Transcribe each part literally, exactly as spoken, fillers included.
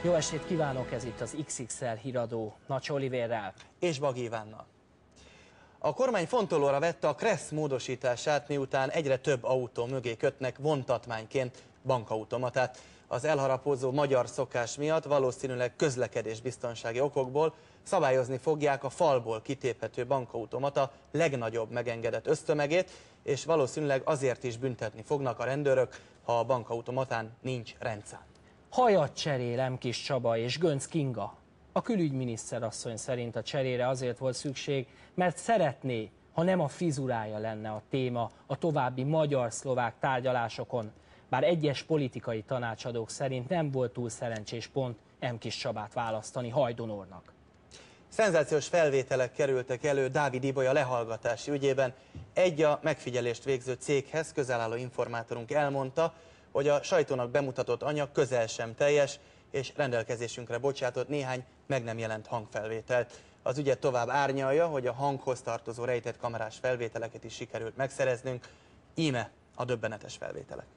Jó estét kívánok, ez itt az iksz iksz el híradó Nagy Olivérrel és Bag Ivánnal. A kormány fontolóra vette a Kressz módosítását, miután egyre több autó mögé kötnek vontatmányként bankautomatát. Az elharapózó magyar szokás miatt valószínűleg közlekedésbiztonsági okokból szabályozni fogják a falból kitéphető bankautomata legnagyobb megengedett össztömegét, és valószínűleg azért is büntetni fognak a rendőrök, ha a bankautomatán nincs rendszám. Hajat cserél Emkis Csaba és Göncz Kinga. A külügyminiszter asszony szerint a cserére azért volt szükség, mert szeretné, ha nem a frizurája lenne a téma a további magyar-szlovák tárgyalásokon, bár egyes politikai tanácsadók szerint nem volt túl szerencsés pont Emkis Csabát választani hajdonornak. Szenzációs felvételek kerültek elő Dávid Ibolya lehallgatási ügyében. Egy a megfigyelést végző céghez közel álló informátorunk elmondta, hogy a sajtónak bemutatott anyag közel sem teljes, és rendelkezésünkre bocsátott néhány meg nem jelent hangfelvételt. Az ügyet tovább árnyalja, hogy a hanghoz tartozó rejtett kamerás felvételeket is sikerült megszereznünk. Íme a döbbenetes felvételek.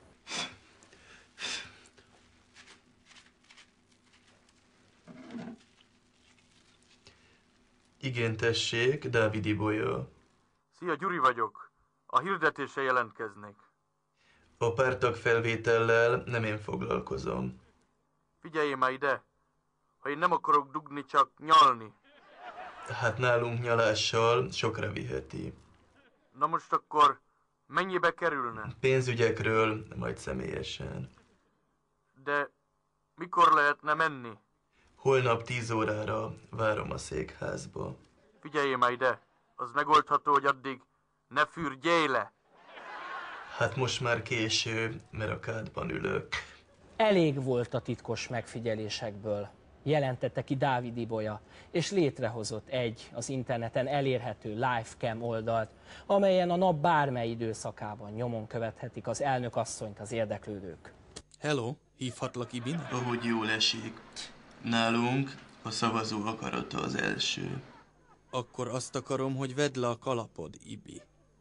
Igen, tessék, Dávid Ibolya. Szia, Gyuri vagyok. A hirdetésre jelentkeznék. A pártag felvétellel nem én foglalkozom. Figyelj már ide! Ha én nem akarok dugni, csak nyalni. Hát nálunk nyalással sokra viheti. Na most akkor mennyibe kerülne? Pénzügyekről, majd személyesen. De mikor lehetne menni? Holnap tíz órára várom a székházba. Figyelj már ide! Az megoldható, hogy addig ne fürdjél le! Hát most már késő, mert a kádban ülök. Elég volt a titkos megfigyelésekből, jelentette ki Dávid Ibolya, és létrehozott egy az interneten elérhető livecam oldalt, amelyen a nap bármely időszakában nyomon követhetik az elnökasszonyt az érdeklődők. Hello, hívhatlak Ibinek? Ahogy jól esik. Nálunk a szavazó akarata az első. Akkor azt akarom, hogy vedd le a kalapod, Ibi.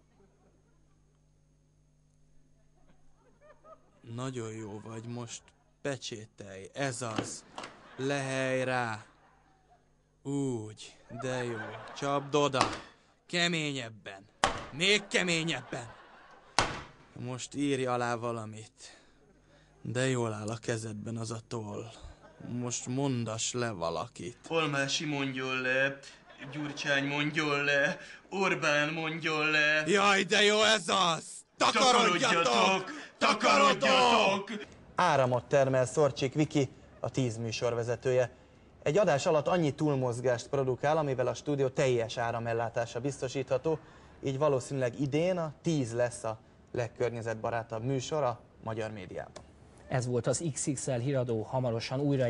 Nagyon jó vagy most. Pecsételj, ez az. Lehely rá. Úgy, de jó. Csapd oda. Keményebben. Még keményebben. Most írj alá valamit. De jól áll a kezedben az a toll. Most mondass le valakit. Holmási mondjon le, Gyurcsány mondjon le, Orbán mondjon le. Jaj, de jó ez az! Takarodjatok! Takarodjatok! Áramot termel Szorcsik Viki, a tíz műsorvezetője. Egy adás alatt annyi túlmozgást produkál, amivel a stúdió teljes áramellátása biztosítható, így valószínűleg idén a tíz lesz a legkörnyezetbarátabb műsor a magyar médiában. Ez volt az iksz iksz el híradó, hamarosan újra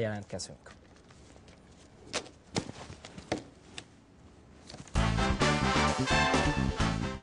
jelentkezünk.